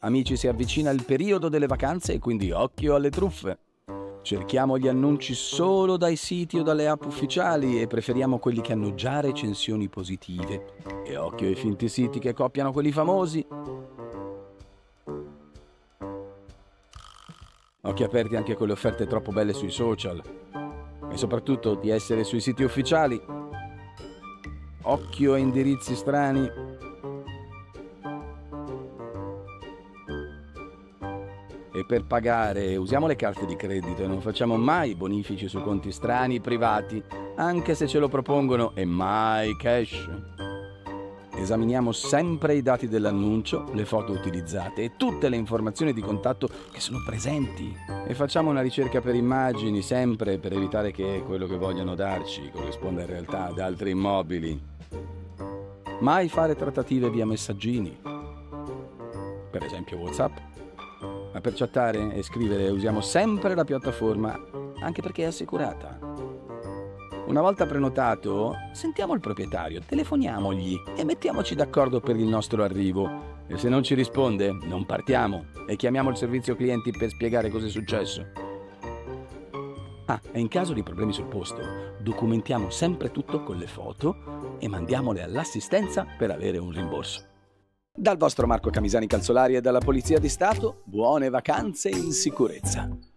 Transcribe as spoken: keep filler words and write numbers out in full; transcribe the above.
Amici, si avvicina il periodo delle vacanze e quindi occhio alle truffe. Cerchiamo gli annunci solo dai siti o dalle app ufficiali e preferiamo quelli che hanno già recensioni positive. E occhio ai finti siti che copiano quelli famosi. Occhi aperti anche con le offerte troppo belle sui social. E soprattutto di essere sui siti ufficiali. Occhio a indirizzi strani. E per pagare usiamo le carte di credito e non facciamo mai bonifici su conti strani privati, anche se ce lo propongono, e mai cash. Esaminiamo sempre i dati dell'annuncio, le foto utilizzate e tutte le informazioni di contatto che sono presenti. E facciamo una ricerca per immagini, sempre per evitare che quello che vogliono darci corrisponda in realtà ad altri immobili. Mai fare trattative via messaggini, per esempio WhatsApp. Ma per chattare e scrivere usiamo sempre la piattaforma, anche perché è assicurata. Una volta prenotato, sentiamo il proprietario, telefoniamogli e mettiamoci d'accordo per il nostro arrivo. E se non ci risponde, non partiamo e chiamiamo il servizio clienti per spiegare cosa è successo. Ah, e in caso di problemi sul posto, documentiamo sempre tutto con le foto e mandiamole all'assistenza per avere un rimborso. Dal vostro Marco Camisani Calzolari e dalla Polizia di Stato, buone vacanze in sicurezza.